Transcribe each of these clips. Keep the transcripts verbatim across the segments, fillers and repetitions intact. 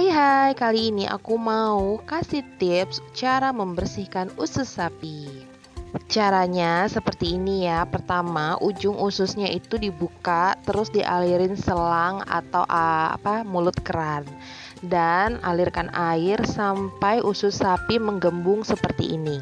Hai hai, kali ini aku mau kasih tips cara membersihkan usus sapi. Caranya seperti ini ya. Pertama, ujung ususnya itu dibuka, terus dialirin selang atau uh, apa mulut keran. Dan alirkan air sampai usus sapi menggembung seperti ini.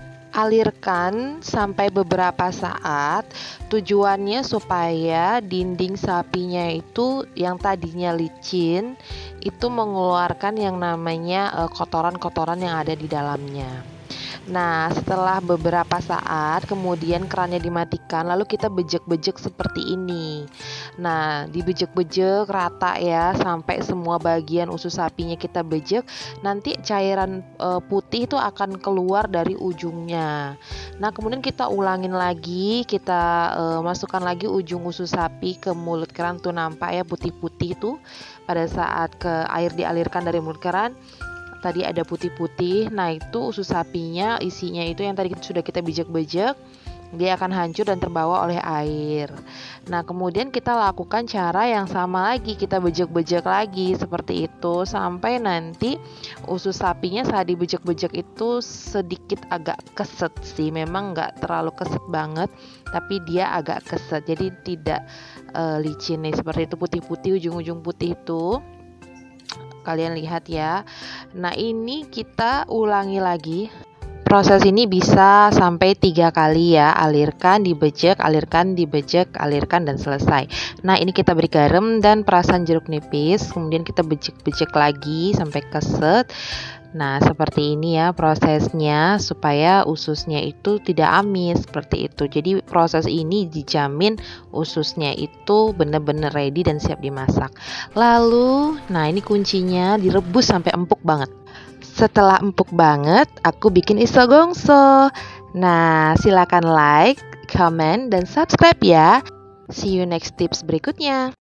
Alirkan sampai beberapa saat, tujuannya supaya dinding sapinya itu yang tadinya licin itu mengeluarkan yang namanya uh, kotoran-kotoran yang ada di dalamnya. Nah, setelah beberapa saat kemudian kerannya dimatikan, lalu kita bejek-bejek seperti ini. Nah, dibejek-bejek rata ya sampai semua bagian usus sapinya kita bejek. Nanti cairan e, putih itu akan keluar dari ujungnya. Nah, kemudian kita ulangin lagi, kita e, masukkan lagi ujung usus sapi ke mulut keran tuh nampak ya putih-putih itu pada saat ke air dialirkan dari mulut keran. Tadi ada putih-putih, nah itu usus sapinya isinya itu yang tadi sudah kita bijak-bijak, dia akan hancur dan terbawa oleh air. Nah kemudian kita lakukan cara yang sama lagi, kita bejek-bejek lagi seperti itu sampai nanti usus sapinya saat dibejek-bejek itu sedikit agak keset sih, memang nggak terlalu keset banget, tapi dia agak keset, jadi tidak uh, licin nih seperti itu putih-putih ujung-ujung putih itu. Kalian lihat ya. Nah ini kita ulangi lagi. Proses ini bisa sampai tiga kali ya. Alirkan, dibejek, alirkan, dibejek, alirkan dan selesai. Nah ini kita beri garam dan perasan jeruk nipis. Kemudian kita bejek-bejek lagi sampai keset. Nah seperti ini ya prosesnya supaya ususnya itu tidak amis seperti itu. Jadi proses ini dijamin ususnya itu benar-benar ready dan siap dimasak. Lalu nah ini kuncinya, direbus sampai empuk banget. Setelah empuk banget aku bikin isogongso. Nah silakan like, comment, dan subscribe ya. See you next tips berikutnya.